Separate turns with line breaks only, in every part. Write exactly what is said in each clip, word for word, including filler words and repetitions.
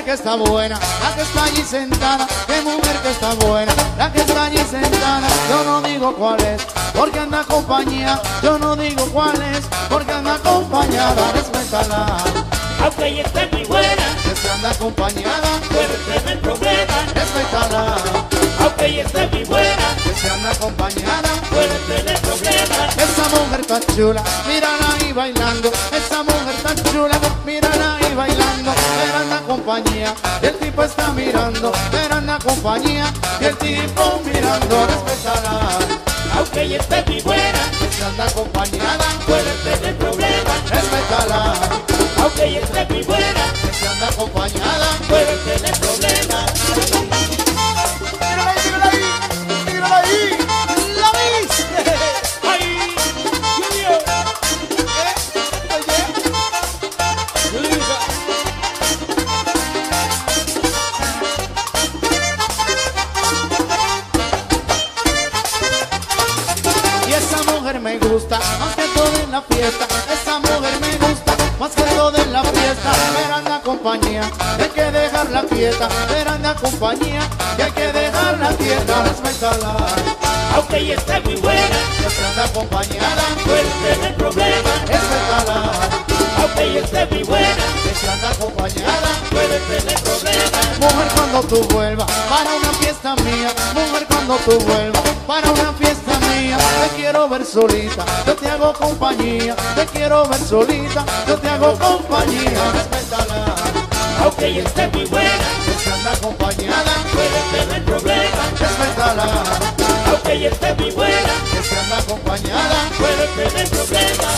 que está buena, la que está allí sentada. Qué mujer que está buena, la que está allí sentada. Yo no digo cuál es, porque anda compañía. Yo no digo cuál es, porque anda acompañada. Respétala,
aunque ella esté muy buena,
que se anda acompañada.
puede tener problemas.
Respétala,
Aunque ella esté muy buena,
que se anda acompañada.
puede tener problemas.
Esa mujer tan chula, mírala ahí bailando. Esa mujer tan chula, mírala ahí bailando. Pero anda compañía, y el tipo está mirando. Pero anda compañía, y el tipo mirando. Respétala,
Aunque ella esté muy buena,
que se anda acompañada.
puede tener problemas.
Respétala,
Aunque ella esté muy buena,
que se anda acompañada.
puede tener problemas.
Mírala ahí, mírala ahí, mírala ahí. ¿La viste?
¡Ay! ¡Julio!
¿Eh? Oye,
¡Julio!
y esa mujer me gusta, más que todo en la fiesta. Esa mujer me gusta, más que todo en la fiesta. Pero anda compañía, hay que dejar la fiesta. Pero anda compañía, y hay que dejar la fiesta. Respétala,
Aunque ella esté muy buena,
que se anda acompañada.
puede tener problemas.
Respétala,
Aunque ella esté muy buena,
que se anda acompañada.
puede tener problemas.
Mujer, cuando tú vuelvas para una fiesta mía. Mujer, cuando tú vuelvas para una fiesta mía. Te quiero ver solita, yo te hago compañía. Te quiero ver solita, yo te hago compañía. Respétala,
Aunque ella esté muy buena,
que se anda acompañada.
puede tener problemas.
Respétala,
Aunque ella esté muy buena,
que se anda acompañada.
puede tener problemas.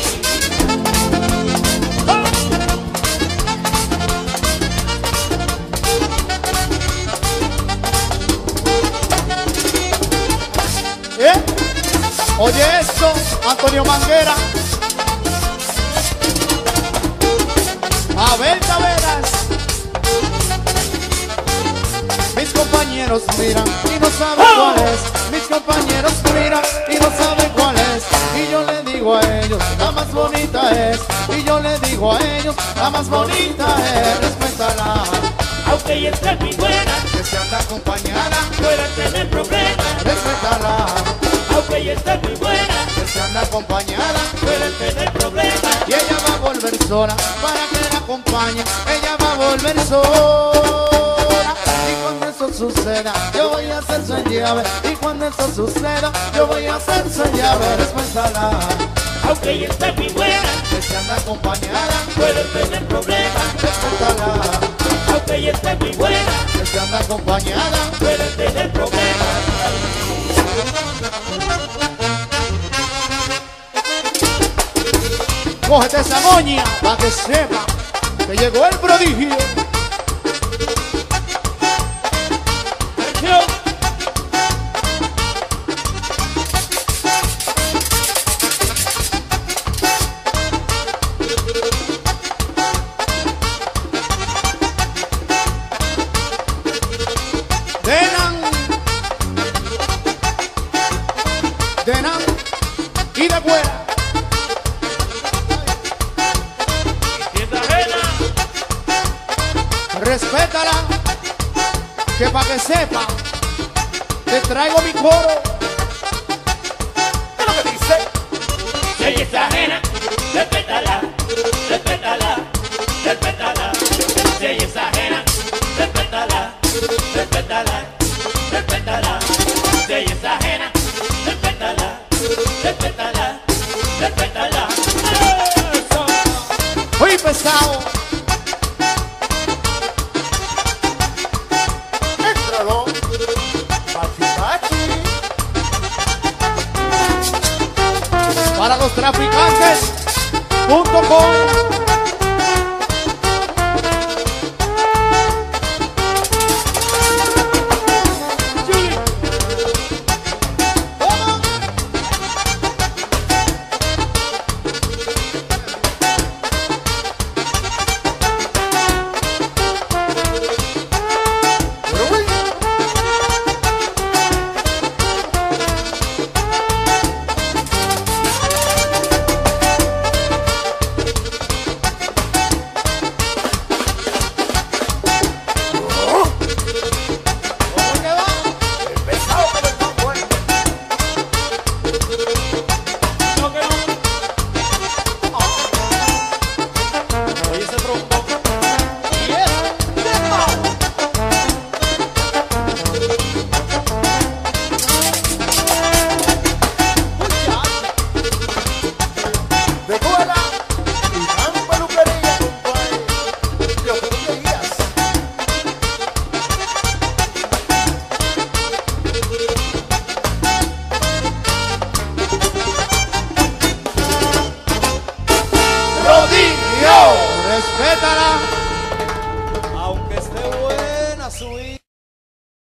¿Eh? Oye esto, Antonio Manguera. Abel Taveras. Mis compañeros miran y no saben cuál es. Mis compañeros miran y no saben cuál es. Y yo le digo a ellos, la más bonita es. Y yo le digo a ellos, la más bonita es. Respétala,
Aunque ella esté muy buena,
que se anda acompañada.
puede tener problemas.
Respétala,
Aunque ella esté muy buena,
que se anda acompañada.
puede tener problemas.
Y ella va a volver sola para que la acompañe. Ella va a volver sola. Y cuando eso suceda, yo voy a hacer su llave. Y cuando eso suceda, yo voy a hacer su llave. Respétala,
Aunque ella esté muy buena,
que se anda acompañada.
puede tener problemas.
Respétala,
Aunque ella esté muy buena,
que se anda acompañada.
puede tener problemas.
Cógete esa moña para que sepa que llegó el prodigio. Denan, Denan y de fuera. Respétala, que pa' que sepa, te traigo mi coro. ¿Qué es lo que dice?
Si ella es ajena, respétala, respétala, respétala. Si ella es ajena, respétala, respétala, respétala. Si ella es ajena, respétala, respétala, respétala. Eso.
Muy pesado. Éntralo. Pachi, pachi. Para los traficantes punto com. respétala.